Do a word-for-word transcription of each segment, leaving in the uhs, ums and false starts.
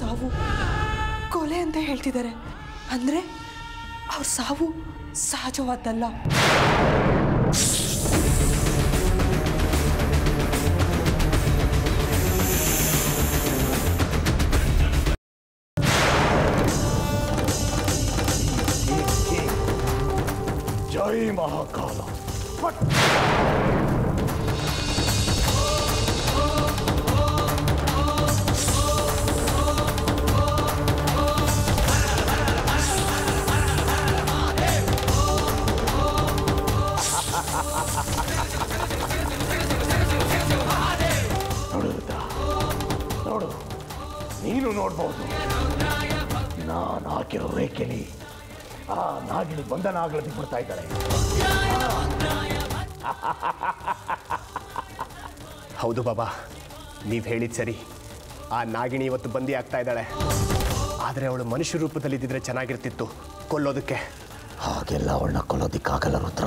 ಸಾವು ಕೊಲೆ ಅಂತ ಹೇಳ್ತಿದ್ದಾರೆ. ಅಂದ್ರೆ ಅವ್ರ ಸಾವು ಸಹಜವಾದಲ್ಲ. ಜೈ ಮಹಾಕಾಲ. ನೋಡುತ್ತ ನೋಡು, ನೀನು ನೋಡ್ಬೋದು. ನಾನು ಹಾಕಿರೋ ರೇಖೆಲಿ ಆ ನಾಗಿಣಿ ಬಂಧನ ಆಗ್ಲತಿ ಬಿಡ್ತಾ ಇದ್ದಾರೆ. ಹೌದು ಬಾಬಾ, ನೀವು ಹೇಳಿದ ಸರಿ. ಆ ನಾಗಿಣಿ ಇವತ್ತು ಬಂದಿ ಆಗ್ತಾ ಇದ್ದಾಳೆ. ಆದರೆ ಅವಳು ಮನುಷ್ಯ ರೂಪದಲ್ಲಿದ್ದಿದ್ರೆ ಚೆನ್ನಾಗಿರ್ತಿತ್ತು ಕೊಲ್ಲೋದಕ್ಕೆ. ಹಾಗೆಲ್ಲ ಅವಳನ್ನ ಕೊಲ್ಲೋದಕ್ಕಾಗಲ್ಲ ರುದ್ರ.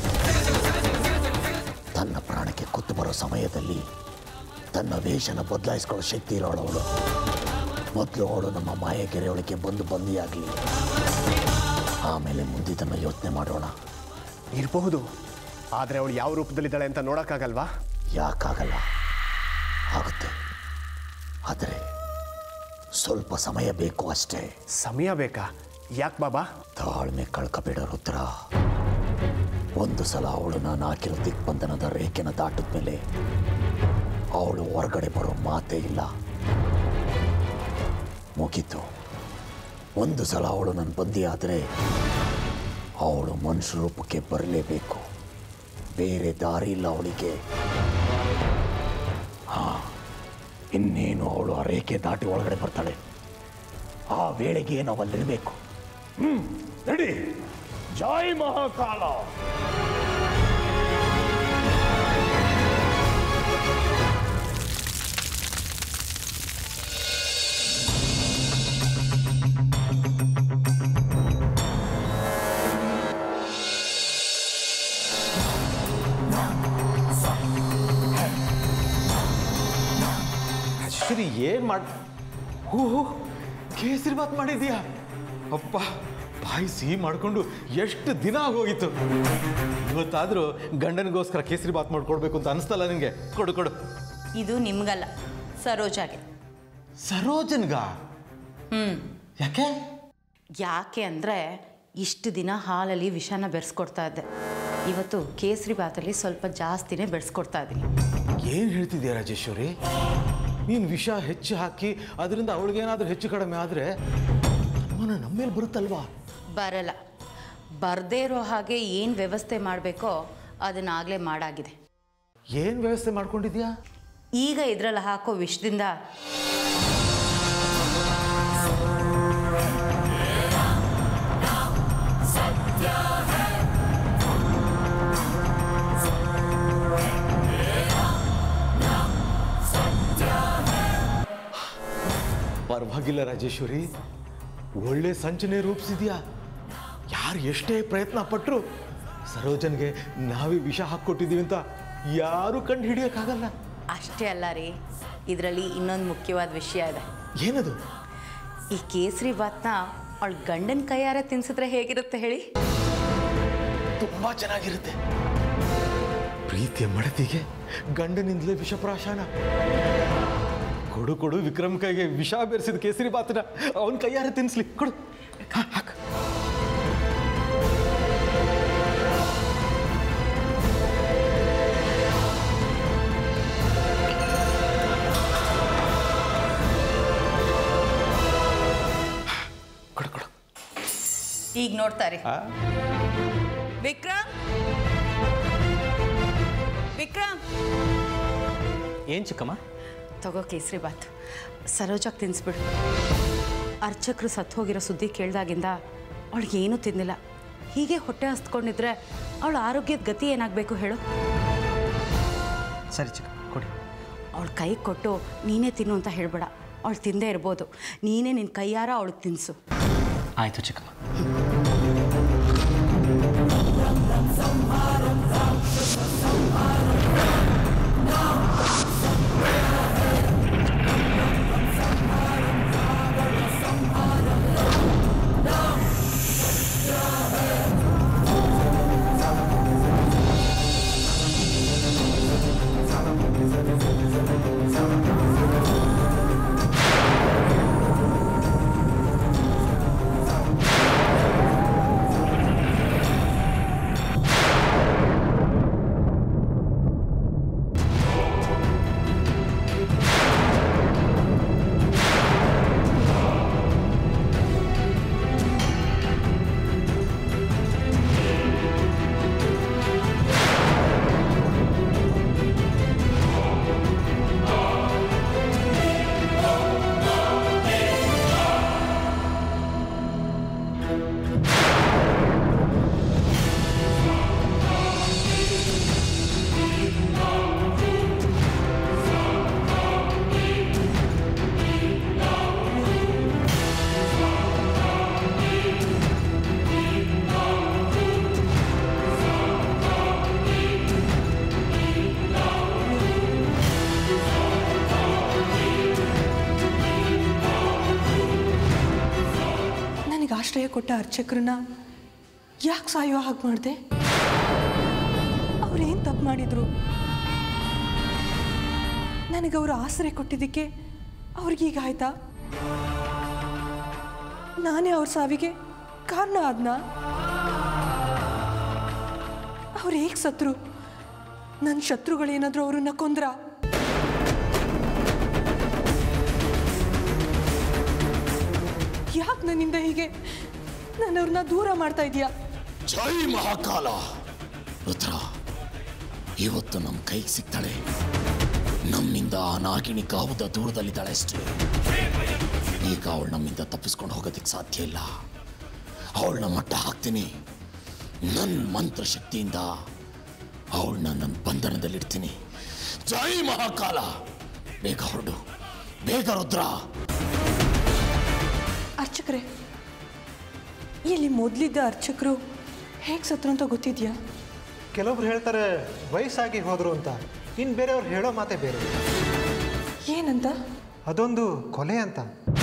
ತನ್ನ ಪ್ರಾಣಕ್ಕೆ ಕುತ್ತು ಬರೋ ಸಮಯದಲ್ಲಿ ತನ್ನ ವೇಷನ ಬದಲಾಯಿಸ್ಕೊಳ್ಳೋ ಶಕ್ತಿ ಇರೋಳು ಅವಳು. ಮೊದಲು ಅವಳು ನಮ್ಮ ಮಾಯಗೆರೆ ಒಳಗೆ ಬಂದು ಬಂದಿಯಾಗಲಿ, ಆಮೇಲೆ ಮುಂದಿದ್ದನ್ನು ಯೋಚನೆ ಮಾಡೋಣ. ಇರಬಹುದು, ಆದರೆ ಅವಳು ಯಾವ ರೂಪದಲ್ಲಿದ್ದಾಳೆ ಅಂತ ನೋಡೋಕ್ಕಾಗಲ್ವಾ? ಯಾಕಾಗಲ್ಲ, ಆಗುತ್ತೆ. ಆದರೆ ಸ್ವಲ್ಪ ಸಮಯ ಬೇಕು ಅಷ್ಟೇ. ಸಮಯ ಬೇಕಾ? ಯಾಕೆ ಬಾಬಾ? ತಾಳ್ಮೆ ಕಳ್ಕಬೇಡ ರುದ್ರ. ಒಂದು ಸಲ ಅವಳು ನಾನು ಹಾಕಿರೋ ದಿಗ್ಬಂಧನದ ರೇಖೆನ ದಾಟಿದ ಮೇಲೆ ಅವಳು ಹೊರಗಡೆ ಬರೋ ಮಾತೇ ಇಲ್ಲ. ಮುಗೀತು. ಒಂದು ಸಲ ಅವಳು ನನ್ನ ಬಂದಿ ಆದರೆ ಅವಳು ಮನುಷ್ಯ ರೂಪಕ್ಕೆ ಬರಲೇಬೇಕು. ಬೇರೆ ದಾರಿ ಇಲ್ಲ ಅವಳಿಗೆ. ಹಾ, ಇನ್ನೇನು ಅವಳು ಆ ರೇಖೆ ದಾಟಿ ಒಳಗಡೆ ಬರ್ತಾಳೆ. ಆ ವೇಳೆಗೆ ನಾವು ಅಲ್ಲಿರಬೇಕು. ಹ್ಮ್, ನಡಿ. ಜೈ ಮಹಾಕಾಲ. ಸರಿ, ಏನ್ ಮಾಡ್ ಹೂ ಕೇಸರಿ ಬಾತ್ ಮಾಡಿದ್ಯಾ? ಅಪ್ಪ, ಬಾಯಿ ಸಿಹಿ ಮಾಡ್ಕೊಂಡು ಎಷ್ಟು ದಿನ ಆಗೋಗಿತ್ತು. ಇವತ್ತಾದ್ರೂ ಗಂಡನಿಗೋಸ್ಕರ ಕೇಸರಿ ಬಾತ್ ಮಾಡ್ಕೊಡ್ಬೇಕು ಅಂತ ಅನಿಸ್ತಲ್ಲ ನಿಂಗೆ? ಕೊಡು ಕೊಡು. ಇದು ನಿಮ್ಗಲ್ಲ, ಸರೋಜಾಗೆ. ಸರೋಜನ್ಗ? ಹ್ಮ್. ಯಾಕೆ? ಯಾಕೆ ಅಂದರೆ ಇಷ್ಟು ದಿನ ಹಾಲಲ್ಲಿ ವಿಷನ ಬೆರೆಸ್ಕೊಡ್ತಾ ಇದ್ದೆ. ಇವತ್ತು ಕೇಸರಿ ಬಾತಲ್ಲಿ ಸ್ವಲ್ಪ ಜಾಸ್ತಿನೇ ಬೆರೆಸ್ಕೊಡ್ತಾ ಇದ್ದೀನಿ. ಏನು ಹೇಳ್ತಿದ್ಯಾ ರಾಜೇಶ್ವರಿ? ನೀನು ವಿಷ ಹೆಚ್ಚು ಹಾಕಿ ಅದರಿಂದ ಅವಳಿಗೇನಾದ್ರೂ ಹೆಚ್ಚು ಕಡಿಮೆ ಆದರೆ ಅನುಮಾನ ನಮ್ಮ ಮೇಲೆ ಬರುತ್ತಲ್ವಾ? ಬರಲ್ಲ. ಬರದೇ ಇರೋ ಹಾಗೆ ಏನು ವ್ಯವಸ್ಥೆ ಮಾಡಬೇಕೋ ಅದನ್ನಾಗಲೇ ಮಾಡಾಗಿದೆ. ಏನು ವ್ಯವಸ್ಥೆ ಮಾಡ್ಕೊಂಡಿದ್ಯಾ? ಈಗ ಇದರಲ್ಲಿ ಹಾಕೋ ವಿಷದಿಂದ ಪರವಾಗಿಲ್ಲ ರಾಜೇಶ್ವರಿ, ಒಳ್ಳೆ ಸಂಚನೆ ರೂಪಿಸಿದ್ಯಾ. ಯಾರು ಎಷ್ಟೇ ಪ್ರಯತ್ನ ಪಟ್ಟರು ಸರೋಜನ್ಗೆ ನಾವೇ ವಿಷ ಹಾಕ್ಕೊಟ್ಟಿದ್ದೀವಿ ಅಂತ ಯಾರು ಕಂಡು ಹಿಡಿಯೋಕ್ಕಾಗಲ್ಲ. ಅಷ್ಟೇ ಅಲ್ಲ ರೀ, ಇದರಲ್ಲಿ ಇನ್ನೊಂದು ಮುಖ್ಯವಾದ ವಿಷಯ ಇದೆ. ಏನದು? ಈ ಕೇಸರಿ ಬಾತ್ನ ಅವಳ ಗಂಡನ ಕೈಯಾರೆ ತಿನ್ಸಿದ್ರೆ ಹೇಗಿರುತ್ತೆ ಹೇಳಿ? ತುಂಬಾ ಚೆನ್ನಾಗಿರುತ್ತೆ. ಪ್ರೀತಿಯ ಮಡತಿಗೆ ಗಂಡನಿಂದಲೇ ವಿಷಪ್ರಾಶನ. ಕೊಡು ಕೊಡು, ವಿಕ್ರಮ್ ಕೈಗೆ ವಿಷ ಬೆರೆಸಿದ ಕೇಸರಿ ಬಾತನ ಅವನ ಕೈಯಾರೆ ತಿನ್ಸ್ಲಿ. ಕೊಡು, ಹಾಕ. ಕೊಡು ಕೊಡು. ಈಗ ನೋಡ್ತಾರೆ. ವಿಕ್ರಮ್, ವಿಕ್ರಮ್, ಏನು ಚಿಕ್ಕಮ್ಮ? ತಗೋ ಕೇಸರಿ ಬಾತ್, ಸರೋಜಾಗಿ ತಿನ್ನಿಸ್ಬಿಡು. ಅರ್ಚಕರು ಸತ್ತು ಹೋಗಿರೋ ಸುದ್ದಿ ಕೇಳಿದಾಗಿಂದ ಅವಳಿಗೆ ಏನೂ ತಿಂದಿಲ್ಲ. ಹೀಗೆ ಹೊಟ್ಟೆ ಹಸ್ಕೊಂಡಿದ್ರೆ ಅವಳ ಆರೋಗ್ಯದ ಗತಿ ಏನಾಗಬೇಕು ಹೇಳು? ಸರಿ ಚಿಕ್ಕ, ಕೊಡಿ. ಅವಳ ಕೈಗೆ ಕೊಟ್ಟು ನೀನೇ ತಿನ್ನು ಅಂತ ಹೇಳಬೇಡ. ಅವಳು ತಿಂದೇ ಇರ್ಬೋದು, ನೀನೇ ನಿನ್ನ ಕೈಯಾರ ಅವಳಿಗೆ ತಿನ್ನಿಸು. ಆಯಿತು ಚಿಕ್ಕಮ್ಮ. ಕೊಟ್ಟ ಅರ್ಚಕರನ್ನ ಯಾಕೆ ಸಾಯೋ ಹಾಗೆ ಮಾಡಿದೆ? ಅವ್ರೇನು ತಪ್ಪು ಮಾಡಿದ್ರು? ನನಗೆ ಅವರು ಆಸರೆ ಕೊಟ್ಟಿದ್ದಕ್ಕೆ ಅವ್ರಿಗೀಗ ಆಯ್ತಾ? ನಾನೇ ಅವ್ರ ಸಾವಿಗೆ ಕಾರಣ ಆದ್ನ? ಅವ್ರು ಹೇಗೆ ಸತ್ರು? ನನ್ನ ಶತ್ರುಗಳೇನಾದರೂ ಅವ್ರನ್ನ ಕೊಂದ್ರ? ಯಾಕೆ ನನ್ನಿಂದ ಹೀಗೆ ನಾನು ಅವ್ರನ್ನ ದೂರ ಮಾಡ್ತಾ ಇದೀಯಾ? ಜೈ ಮಹಾಕಾಲ. ರುದ್ರ ಇವತ್ತು ನಮ್ಮ ಕೈಗೆ ಸಿಗ್ತಾಳೆ. ನಮ್ಮಿಂದ ಆ ನಾಗಿಣಿ ಕಾವುದ ದೂರದಲ್ಲಿದ್ದಾಳೆ ಅಷ್ಟೇ. ಈಗ ಅವಳು ನಮ್ಮಿಂದ ತಪ್ಪಿಸ್ಕೊಂಡು ಹೋಗೋದಕ್ಕೆ ಸಾಧ್ಯ ಇಲ್ಲ. ಅವಳನ್ನ ಮಟ್ಟ ಹಾಕ್ತೀನಿ. ನನ್ನ ಮಂತ್ರ ಶಕ್ತಿಯಿಂದ ಅವಳನ್ನ ನನ್ನ ಬಂಧನದಲ್ಲಿಡ್ತೀನಿ. ಜೈ ಮಹಾಕಾಲ. ಬೇಗ ಹೊರಡು, ಬೇಗ ರುದ್ರ. ಅರ್ಚಕರೇ, ಇಲ್ಲಿ ಮೊದಲಿದ್ದ ಅರ್ಚಕರು ಹೇಗೆ ಸತ್ರು ಅಂತ ಗೊತ್ತಿದ್ಯಾ? ಕೆಲವೊಬ್ರು ಹೇಳ್ತಾರೆ ವಯಸ್ಸಾಗಿ ಹೋದರು ಅಂತ, ಇನ್ನು ಬೇರೆಯವ್ರು ಹೇಳೋ ಮಾತೇ ಬೇರೆ. ಏನಂತ? ಅದೊಂದು ಕೊಲೆ ಅಂತ.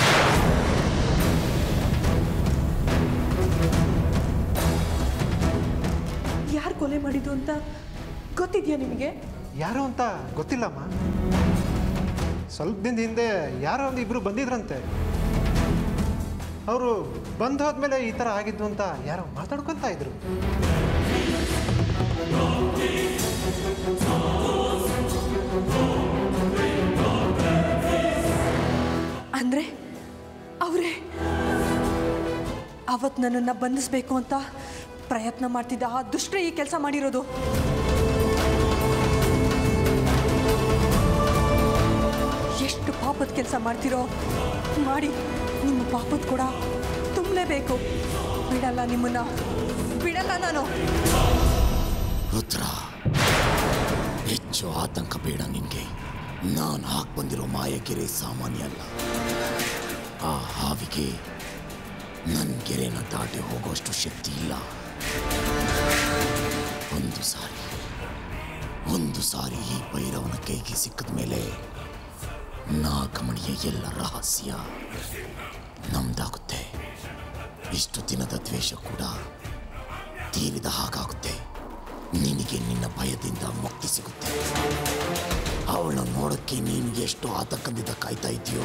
ಯಾರು ಕೊಲೆ ಮಾಡಿದ್ದು ಅಂತ ಗೊತ್ತಿದ್ಯಾ ನಿಮಗೆ? ಯಾರು ಅಂತ ಗೊತ್ತಿಲ್ಲಮ್ಮ. ಸ್ವಲ್ಪ ದಿನದ ಹಿಂದೆ ಯಾರೋ ಒಂದು ಇಬ್ಬರು ಬಂದಿದ್ರಂತೆ. ಅವರು ಬಂದು ಹೋದ್ಮೇಲೆ ಈ ಥರ ಆಗಿದ್ದು ಅಂತ ಯಾರೋ ಮಾತಾಡ್ಕೊತಾ ಇದ್ರು. ಅಂದ್ರೆ ಅವರೇ ಅವತ್ತು ನನ್ನನ್ನು ಬಂಧಿಸಬೇಕು ಅಂತ ಪ್ರಯತ್ನ ಮಾಡ್ತಿದ್ದ ಆ ದುಷ್ಟರೇ ಈ ಕೆಲಸ ಮಾಡಿರೋದು. ಎಷ್ಟು ಪಾಪದ ಕೆಲಸ ಮಾಡ್ತಿರೋ ಮಾಡಿ. ನಿಮ್ಮ ಪಾಪದ ಕೂಡ ತುಂಬಲೇಬೇಕು. ಬಿಡಲ್ಲ ನಿಮ್ಮನ್ನ, ಬಿಡಲ್ಲ ನಾನು. ರುದ್ರ, ಹೆಚ್ಚು ಆತಂಕ ಬೇಡ ನಿಂಗೆ. ನಾನು ಹಾಕಿ ಬಂದಿರೋ ಮಾಯಗೆರೆ ಸಾಮಾನ್ಯ ಅಲ್ಲ. ಆ ಹಾವಿಗೆ ನನ್ನ ಗೆರೆನ ದಾಟಿ ಹೋಗೋಷ್ಟು ಶಕ್ತಿ ಇಲ್ಲ. ಒಂದು ಸಾರಿ ಒಂದು ಸಾರಿ ಈ ಭೈರವನ ಕೈಗೆ ಸಿಕ್ಕಿದ ಮೇಲೆ ನಾಗಮಣಿಯ ಎಲ್ಲ ರಹಸ್ಯ ನಮ್ದಾಗುತ್ತೆ. ಇಷ್ಟು ದಿನದ ದ್ವೇಷ ಕೂಡ ತೀರಿದ ಹಾಗಾಗುತ್ತೆ. ನಿನಗೆ ನಿನ್ನ ಭಯದಿಂದ ಮುಕ್ತಿ ಸಿಗುತ್ತೆ. ಅವಳನ್ನ ನೋಡೋಕ್ಕೆ ನೀನು ಎಷ್ಟು ಆತಂಕದಿಂದ ಕಾಯ್ತಾ ಇದೆಯೋ,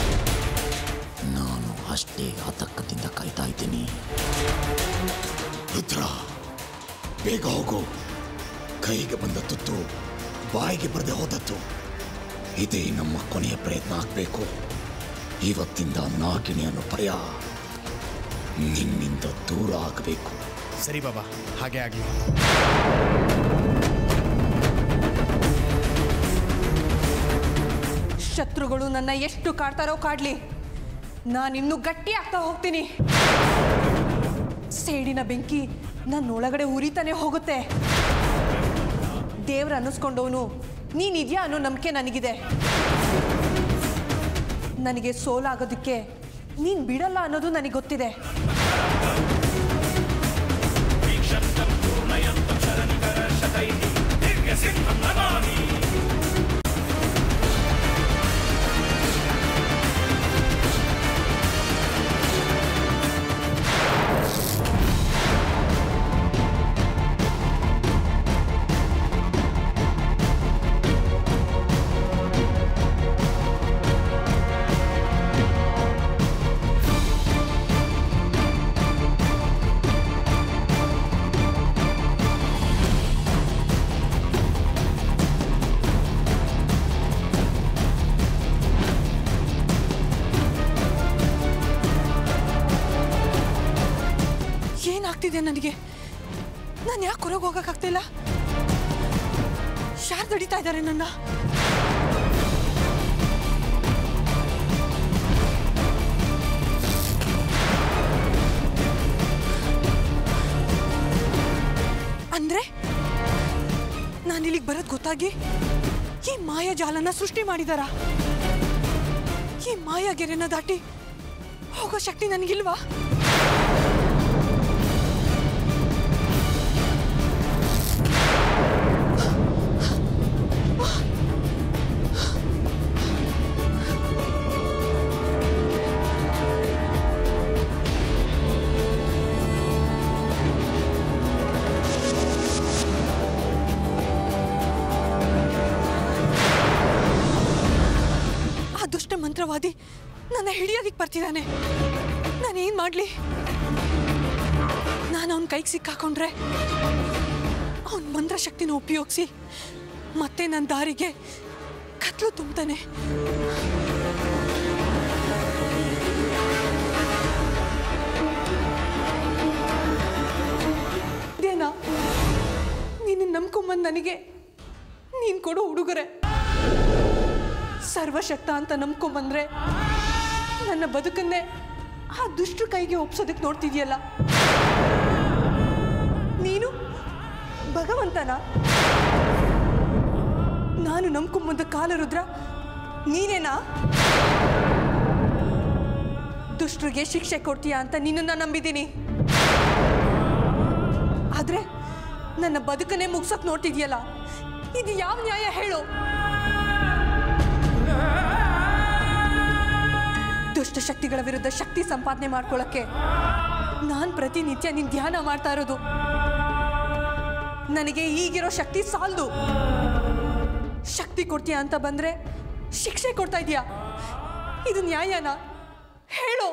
ನಾನು ಅಷ್ಟೇ ಆತಂಕದಿಂದ ಕಾಯ್ತಾ ಇದ್ದೀನಿ. ರುದ್ರ, ಬೇಗ ಹೋಗು. ಕೈಗೆ ಬಂದ ತುತ್ತು ಬಾಯಿಗೆ ಬರದೆ ಹೋದತ್ತು. ಇದೇ ನಮ್ಮ ಕೊನೆಯ ಪ್ರಯತ್ನ ಆಗಬೇಕು. ಇವತ್ತಿಂದ ನಾಗಿಣಿ ಅನ್ನೋ ಭಯ ನಿನ್ನಿಂದ ದೂರ ಆಗಬೇಕು. ಸರಿ ಬಾಬಾ, ಹಾಗೆ ಆಗಲಿ. ಶತ್ರುಗಳು ನನ್ನ ಎಷ್ಟು ಕಾಡ್ತಾರೋ ಕಾಡ್ಲಿ, ನಾನಿನ್ನೂ ಗಟ್ಟಿ ಆಗ್ತಾ ಹೋಗ್ತೀನಿ. ಸೇಡಿನ ಬೆಂಕಿ ನನ್ನೊಳಗಡೆ ಉರಿತಾನೆ ಹೋಗುತ್ತೆ. ದೇವ್ರ ಅನ್ನಿಸ್ಕೊಂಡವನು ನೀನಿದ್ಯಾ ಅನ್ನೋ ನಂಬಿಕೆ ನನಗಿದೆ. ನನಗೆ ಸೋಲಾಗೋದಕ್ಕೆ ನೀನು ಬಿಡಲ್ಲ ಅನ್ನೋದು ನನಗೆ ಗೊತ್ತಿದೆ. ಏನಾಗ್ತಿದೆ ನನಗೆ? ನಾನು ಯಾಕೆ ಹೊರಗೆ ಹೋಗಕ್ಕಾಗ್ತಿಲ್ಲ? ಯಾರು ತಡೀತಾ ಇದ್ದಾರೆ ನನ್ನ? ಅಂದ್ರೆ ನಾನು ಇಲ್ಲಿಗೆ ಬರೋದು ಗೊತ್ತಾಗಿ ಈ ಮಾಯಾಜಾಲನ ಸೃಷ್ಟಿ ಮಾಡಿದಾರ? ಈ ಮಾಯಾಗೆರೆನ ದಾಟಿ ಹೋಗೋ ಶಕ್ತಿ ನನಗಿಲ್ವಾ? ಮಂತ್ರವಾದಿ ನನ್ನ ಹಿಡಿಯೋದಿಕ್ಕೆ ಬರ್ತಿದ್ದಾನೆ. ನಾನೇನು ಮಾಡಲಿ? ನಾನು ಅವನ ಕೈಗೆ ಸಿಕ್ಕಾಕೊಂಡ್ರೆ ಅವನ ಮಂತ್ರ ಶಕ್ತಿನ ಉಪಯೋಗಿಸಿ ಮತ್ತೆ ನನ್ನ ದಾರಿಗೆ ಕತ್ಲು ತುಂಬ್ತಾನೆ. ಇದೇನಾ ನೀನು ನಂಬ್ಕೊಂಬಂದು ನನಗೆ ನೀನು ಕೊಡೋ ಉಡುಗೊರೆ? ಸರ್ವಶಕ್ತ ಅಂತ ನಂಬ್ಕೊಂಬಂದ್ರೆ ನನ್ನ ಬದುಕನ್ನೇ ಆ ದುಷ್ಟ ಕೈಗೆ ಒಪ್ಸೋದಕ್ಕೆ ನೋಡ್ತಿದ್ಯಲ್ಲ. ನೀನು ಭಗವಂತನ? ನಾನು ನಂಬ್ಕೊಂಬಂದ ಕಾಲರುದ್ರ ನೀನೇನಾ? ದುಷ್ಟರಿಗೆ ಶಿಕ್ಷೆ ಕೊಡ್ತೀಯಾ ಅಂತ ನಿನ್ನನ್ನು ನಂಬಿದ್ದೀನಿ. ಆದ್ರೆ ನನ್ನ ಬದುಕನ್ನೇ ಮುಗ್ಸೋಕ್ ನೋಡ್ತಿದ್ಯಲ್ಲ, ಇದು ಯಾವ ನ್ಯಾಯ ಹೇಳು? ದುಷ್ಟ ಶಕ್ತಿಗಳ ವಿರುದ್ಧ ಶಕ್ತಿ ಸಂಪಾದನೆ ಮಾಡ್ಕೊಳ್ಳಕ್ಕೆ ನಾನು ಪ್ರತಿನಿತ್ಯ ನಿನ್ ಧ್ಯಾನ ಮಾಡ್ತಾ ಇರೋದು. ನನಗೆ ಈಗಿರೋ ಶಕ್ತಿ ಸಾಲದು. ಶಕ್ತಿ ಕೊಡ್ತೀಯಾ ಅಂತ ಬಂದ್ರೆ ಶಿಕ್ಷೆ ಕೊಡ್ತಾ ಇದೀಯಾ. ಇದು ನ್ಯಾಯನಾ ಹೇಳು?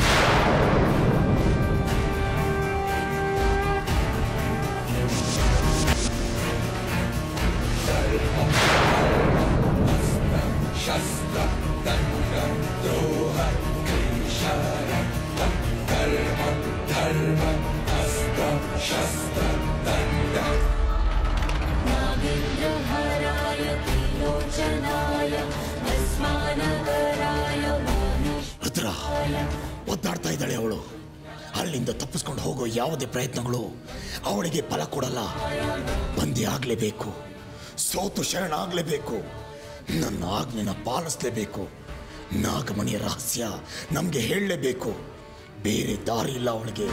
ರುದ್ರ, ಒದ್ದಾಡ್ತಾ ಇದ್ದಾಳೆ ಅವಳು. ಅಲ್ಲಿಂದ ತಪ್ಪಿಸ್ಕೊಂಡು ಹೋಗೋ ಯಾವುದೇ ಪ್ರಯತ್ನಗಳು ಅವಳಿಗೆ ಫಲ ಕೊಡಲ್ಲ. ಬಂದಿ ಆಗ್ಲೇಬೇಕು, ಸೋತು ಶರಣ ಆಗ್ಲೇಬೇಕು, ನನ್ನ ಆಜ್ಞೆನ ಪಾಲಿಸ್ಲೇಬೇಕು, ನಾಗಮಣಿಯ ರಹಸ್ಯ ನಮಗೆ ಹೇಳಲೇಬೇಕು. ಬೇರೆ ದಾರಿ ಇಲ್ಲ ಅವಳಿಗೆ.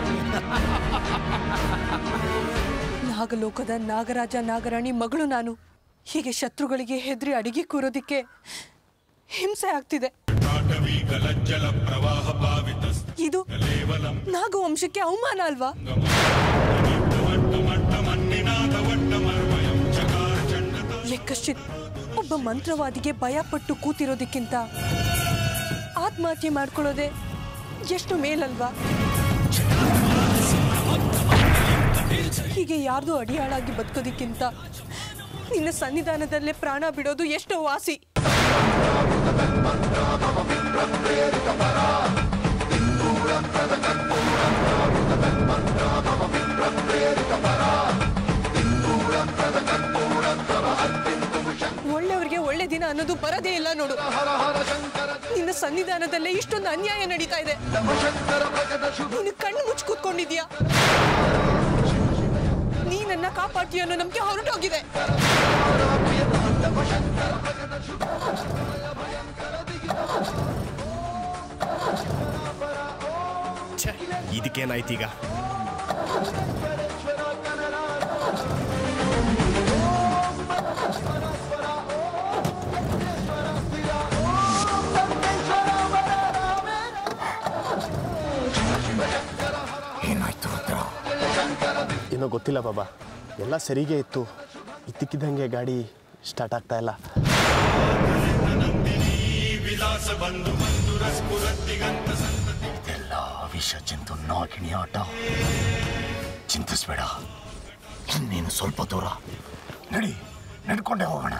ನಾಗಲೋಕದ ನಾಗರಾಜ ನಾಗರಾಣಿ ಮಗಳು ನಾನು. ಹೀಗೆ ಶತ್ರುಗಳಿಗೆ ಹೆದರಿ ಅಡಿಗೆ ಕೂರೋದಿಕ್ಕೆ ಹಿಂಸೆ ಆಗ್ತಿದೆ. ಇದು ನಾಗವಂಶಕ್ಕೆ ಅವಮಾನ ಅಲ್ವಾ? ಯಕ್ಕಶ್ಚಿತ್ ಒಬ್ಬ ಮಂತ್ರವಾದಿಗೆ ಭಯಪಟ್ಟು ಕೂತಿರೋದಕ್ಕಿಂತ ಆತ್ಮಹತ್ಯೆ ಮಾಡ್ಕೊಳ್ಳೋದೆ ಎಷ್ಟು ಮೇಲಲ್ವಾ? ಹೀಗೆ ಯಾರ್ದು ಅಡಿಯಾಳಾಗಿ ಬದುಕೋದಕ್ಕಿಂತ ನಿನ್ನ ಸನ್ನಿಧಾನದಲ್ಲೇ ಪ್ರಾಣ ಬಿಡೋದು ಎಷ್ಟೋ ವಾಸಿ. ಒಳ್ಳೆಯವರಿಗೆ ಒಳ್ಳೆ ದಿನ ಅನ್ನೋದು ಬರದೇ ಇಲ್ಲ ನೋಡು. ನಿನ್ನ ಸನ್ನಿಧಾನದಲ್ಲೇ ಇಷ್ಟೊಂದು ಅನ್ಯಾಯ ನಡೀತಾ ಇದೆ. ನೀನು ಕಣ್ಣು ಮುಚ್ಚಿ ಕೂತ್ಕೊಂಡಿದ್ಯಾ? ನೀ ನನ್ನ ಕಾಪಾಡ್ತೀಯ ಅನ್ನೋ ನಂಬಿಕೆ ಹೊರಟೋಗಿದೆ. ಇದಕ್ಕೇನಾಯ್ತೀಗ? ಏನಾಯ್ತು ರುದ್ರ? ಏನೋ ಗೊತ್ತಿಲ್ಲ ಬಾಬಾ, ಎಲ್ಲ ಸರಿಗೆ ಇತ್ತು. ಇದ್ದಕ್ಕಿದ್ದಂಗೆ ಗಾಡಿ ಸ್ಟಾರ್ಟ್ ಆಗ್ತಾ ಇಲ್ಲ. ಇದೆಲ್ಲ ವಿಷ ಜಂತು ನಾಗಿಣಿ ಆಟ. ಚಿಂತಿಸ್ಬೇಡ, ಇನ್ನೇನು ಸ್ವಲ್ಪ ದೂರ ನಡಿ, ನಡ್ಕೊಂಡೇ ಹೋಗೋಣ.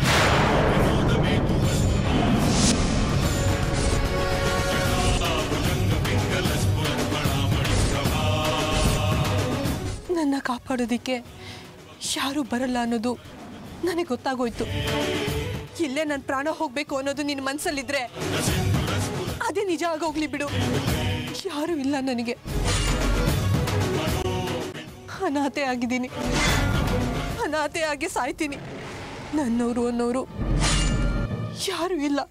ನನ್ನ ಕಾಪಾಡೋದಿಕ್ಕೆ ಯಾರೂ ಬರಲ್ಲ ಅನ್ನೋದು ನನಗೆ ಗೊತ್ತಾಗೋಯ್ತು. ಇಲ್ಲೇ ನನ್ನ ಪ್ರಾಣ ಹೋಗ್ಬೇಕು ಅನ್ನೋದು ನಿನ್ನ ಮನಸ್ಸಲ್ಲಿದ್ರೆ ಅದೇ ನಿಜ ಆಗೋಗ್ಲಿ ಬಿಡು. ಯಾರೂ ಇಲ್ಲ ನನಗೆ. ಅನಾಥೆ ಆಗಿದ್ದೀನಿ, ಅನಾಥೆ ಆಗಿ ಸಾಯ್ತೀನಿ. ನನ್ನವರು ಅನ್ನೋರು ಯಾರೂ ಇಲ್ಲ.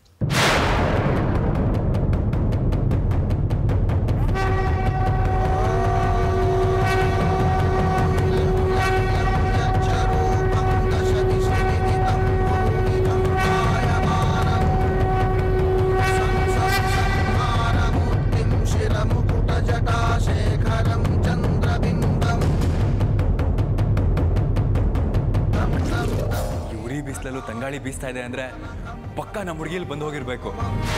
ಸುತ್ತಲೂ ತಂಗಾಳಿ ಬೀಸ್ತಾ ಇದೆ ಅಂದರೆ ಪಕ್ಕ ನಮ್ಮ ಹುಡುಗಿಯಲ್ಲಿ ಬಂದು ಹೋಗಿರ್ಬೇಕು.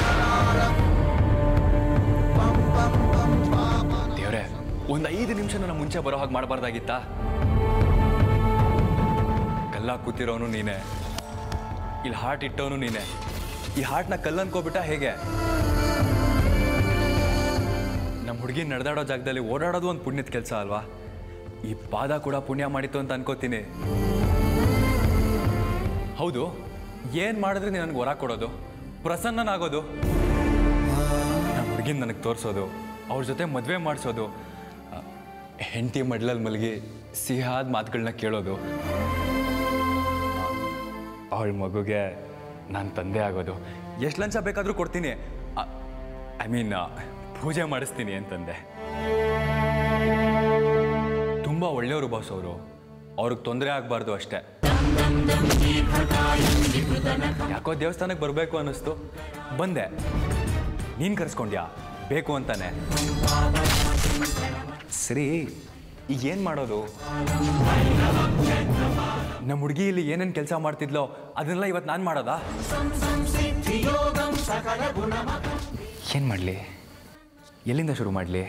ದೇವ್ರೆ, ಒಂದು ಐದು ನಿಮಿಷ ನನ್ನ ಮುಂಚೆ ಬರೋ ಹಾಗೆ ಮಾಡಬಾರ್ದಾಗಿತ್ತಾ? ಕಲ್ಲ ಕೂತಿರೋನು ನೀನೆ, ಇಲ್ಲಿ ಹಾರ್ಟ್ ಇಟ್ಟವನು ನೀನೆ. ಈ ಹಾರ್ಟ್ನ ಕಲ್ಲು ಅನ್ಕೋಬಿಟ್ಟ ಹೇಗೆ? ನಮ್ಮ ಹುಡುಗಿ ನಡೆದಾಡೋ ಜಾಗದಲ್ಲಿ ಓಡಾಡೋದು ಒಂದು ಪುಣ್ಯದ ಕೆಲಸ ಅಲ್ವಾ? ಈ ಪಾದ ಕೂಡ ಪುಣ್ಯ ಮಾಡಿತ್ತು ಅಂತ ಅನ್ಕೋತೀನಿ. ಹೌದು, ಏನು ಮಾಡಿದ್ರೆ ನೀನು ನನಗೆ ಹೊರ ಕೊಡೋದು, ಪ್ರಸನ್ನನಾಗೋದು, ನಮ್ಮ ಹುಡುಗಿನ ನನಗೆ ತೋರಿಸೋದು, ಅವ್ರ ಜೊತೆ ಮದುವೆ ಮಾಡಿಸೋದು, ಹೆಂಡತಿ ಮಡ್ಲಲ್ಲಿ ಮಲಗಿ ಸಿಹಿಯಾದ ಮಾತುಗಳನ್ನ ಕೇಳೋದು, ಅವಳ ಮಗುಗೆ ನಾನು ತಂದೆ ಆಗೋದು, ಎಷ್ಟು ಲಂಚ ಬೇಕಾದರೂ ಕೊಡ್ತೀನಿ, ಐ ಮೀನ್ ಪೂಜೆ ಮಾಡಿಸ್ತೀನಿ ಅಂತಂದೆ. ತುಂಬ ಒಳ್ಳೆಯವರು ಬಾಸ್ ಅವರು, ಅವ್ರಿಗೆ ತೊಂದರೆ ಆಗಬಾರ್ದು ಅಷ್ಟೇ. ಯಾಕೋ ದೇವಸ್ಥಾನಕ್ಕೆ ಬರಬೇಕು ಅನ್ನಿಸ್ತು, ಬಂದೆ. ನೀನು ಕರೆಸ್ಕೊಂಡ್ಯಾ ಬೇಕು ಅಂತಾನೆ. ಸರಿ, ಈಗ ಏನು ಮಾಡೋದು? ನಮ್ಮ ಹುಡುಗಿ ಇಲ್ಲಿ ಏನೇನು ಕೆಲಸ ಮಾಡ್ತಿದ್ಲೋ ಅದನ್ನೆಲ್ಲ ಇವತ್ತು ನಾನು ಮಾಡೋದಾ? ಏನು ಮಾಡಲಿ? ಎಲ್ಲಿಂದ ಶುರು ಮಾಡಲಿ?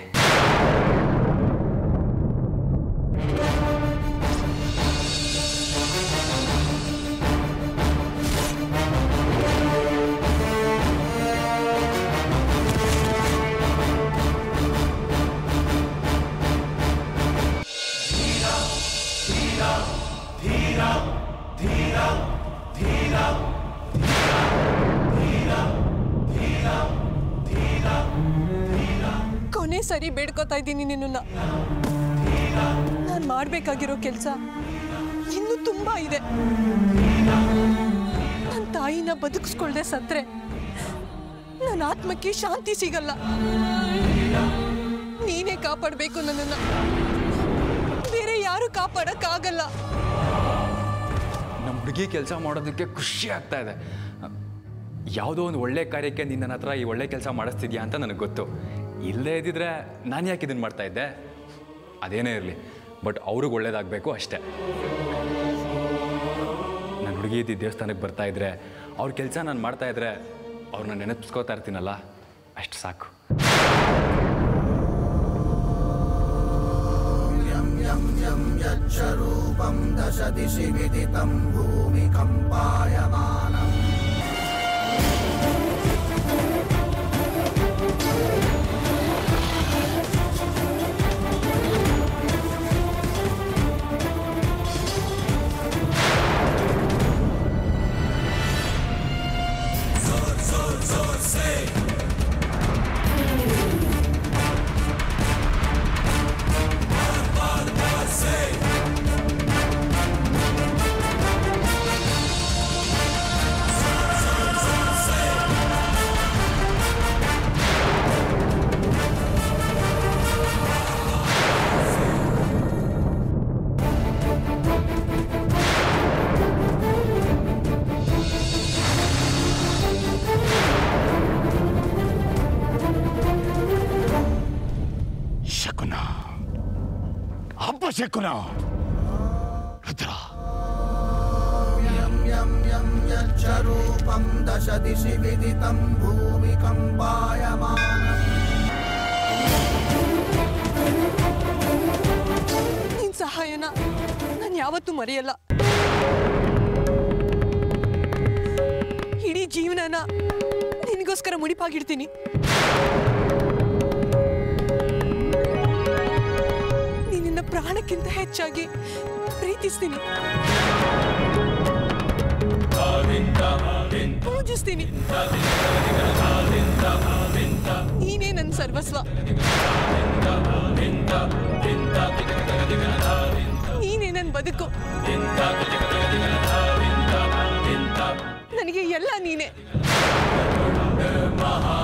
ಕೊನೆ ಸರಿ ಬೇಡ್ಕೋತಾ ಇದ್ದೀನಿ ನಿನ್ನ. ನಾನು ಮಾಡಬೇಕಾಗಿರೋ ಕೆಲಸ ಇನ್ನೂ ತುಂಬಾ ಇದೆ. ನನ್ನ ತಾಯಿನ ಬದುಕಿಸ್ಕೊಳ್ದೆ ಸತ್ರೆ ನನ್ನ ಆತ್ಮಕ್ಕೆ ಶಾಂತಿ ಸಿಗಲ್ಲ. ನೀನೇ ಕಾಪಾಡಬೇಕು ನನ್ನನ್ನು, ಬೇರೆ ಯಾರು ಕಾಪಾಡಕ್ಕಾಗಲ್ಲ. ನಮ್ಮ ಹುಡುಗಿ ಕೆಲಸ ಮಾಡೋದಕ್ಕೆ ಖುಷಿ ಆಗ್ತಾ ಇದೆ. ಯಾವುದೋ ಒಂದು ಒಳ್ಳೆ ಕಾರ್ಯಕ್ಕೆ ನೀನು ನನ್ನ ಹತ್ರ ಈ ಒಳ್ಳೆ ಕೆಲಸ ಮಾಡಿಸ್ತಿದ್ಯಾ ಅಂತ ನನಗೆ ಗೊತ್ತು. ಇಲ್ಲದೇ ಇದ್ದಿದ್ರೆ ನಾನು ಯಾಕೆ ಇದನ್ನು ಮಾಡ್ತಾ ಇದ್ದೆ? ಅದೇನೇ ಇರಲಿ, ಬಟ್ ಅವ್ರಿಗೆ ಒಳ್ಳೇದಾಗಬೇಕು ಅಷ್ಟೇ. ನನ್ನ ಹುಡುಗಿ ಇದ್ದ ದೇವಸ್ಥಾನಕ್ಕೆ ಬರ್ತಾ ಇದ್ರೆ, ಅವ್ರ ಕೆಲಸ ನಾನು ಮಾಡ್ತಾ ಇದ್ರೆ ಅವ್ರನ್ನ ನೆನಪಿಸ್ಕೋತಾ ಇರ್ತೀನಲ್ಲ, ಅಷ್ಟು ಸಾಕು. ಶಕುನ, ಹಬ್ಬ ಶಕುನ, ರುದ್ರ. ರೂಪಂ ದಶ ದಿಶಿ ವಿದಿತಂ ಭೂಮಿ ಕಂಪಾಯಮಾನ. ನಿನ್ ಸಹಾಯನ ನಾನು ಯಾವತ್ತೂ ಮರೆಯಲ್ಲ. ಇಡೀ ಜೀವನನ ನಿನಗೋಸ್ಕರ ಮುಡಿಪಾಗಿಡ್ತೀನಿ. ನಿನ್ನ ಪ್ರಾಣಕ್ಕಿಂತ ಹೆಚ್ಚಾಗಿ ಪ್ರೀತಿಸ್ತೀನಿ, ಪೂಜಿಸ್ತೀನಿ. ನೀನೇ ನನ್ನ ಸರ್ವಸ್ವ. ನೀನೇ ನನ್ನ ಬದುಕು. ನನಗೆ ಎಲ್ಲ ನೀನೇ.